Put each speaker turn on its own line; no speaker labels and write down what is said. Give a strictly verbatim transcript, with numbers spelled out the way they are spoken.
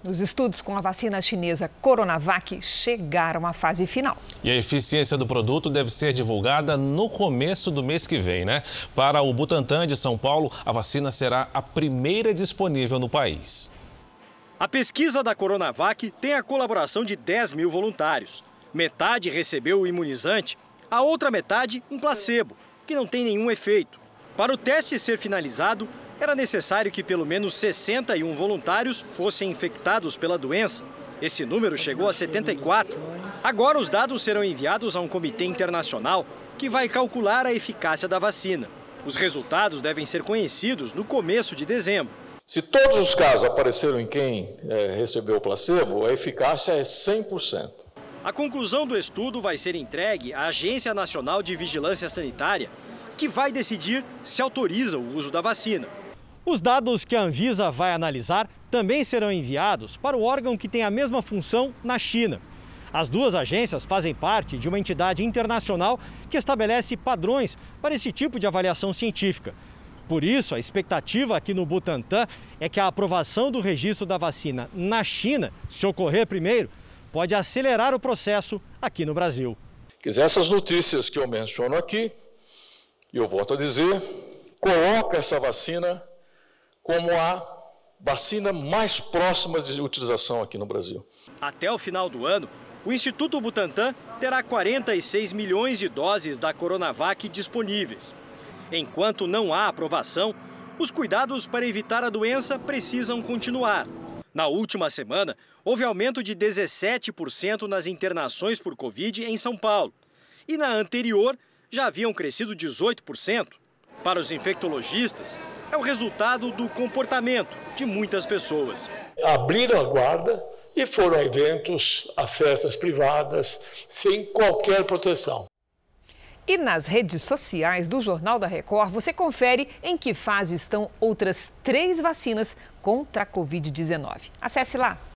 Os estudos com a vacina chinesa Coronavac chegaram à fase final.
E a eficiência do produto deve ser divulgada no começo do mês que vem, né? Para o Butantan de São Paulo, a vacina será a primeira disponível no país.
A pesquisa da Coronavac tem a colaboração de dez mil voluntários. Metade recebeu o imunizante, a outra metade um placebo, que não tem nenhum efeito. Para o teste ser finalizado, era necessário que pelo menos sessenta e um voluntários fossem infectados pela doença. Esse número chegou a setenta e quatro. Agora os dados serão enviados a um comitê internacional que vai calcular a eficácia da vacina. Os resultados devem ser conhecidos no começo de dezembro.
Se todos os casos apareceram em quem é, recebeu o placebo, a eficácia é cem por cento.
A conclusão do estudo vai ser entregue à Agência Nacional de Vigilância Sanitária, que vai decidir se autoriza o uso da vacina. Os dados que a Anvisa vai analisar também serão enviados para o órgão que tem a mesma função na China. As duas agências fazem parte de uma entidade internacional que estabelece padrões para esse tipo de avaliação científica. Por isso, a expectativa aqui no Butantan é que a aprovação do registro da vacina na China, se ocorrer primeiro, pode acelerar o processo aqui no Brasil.
Quiser essas notícias que eu menciono aqui, e eu volto a dizer, coloca essa vacina como a vacina mais próxima de utilização aqui no Brasil.
Até o final do ano, o Instituto Butantan terá quarenta e seis milhões de doses da Coronavac disponíveis. Enquanto não há aprovação, os cuidados para evitar a doença precisam continuar. Na última semana, houve aumento de dezessete por cento nas internações por Covid em São Paulo. E na anterior, já haviam crescido dezoito por cento. Para os infectologistas, é o resultado do comportamento de muitas pessoas.
Abriram a guarda e foram a eventos, a festas privadas, sem qualquer proteção.
E nas redes sociais do Jornal da Record, você confere em que fase estão outras três vacinas contra a Covid dezenove. Acesse lá.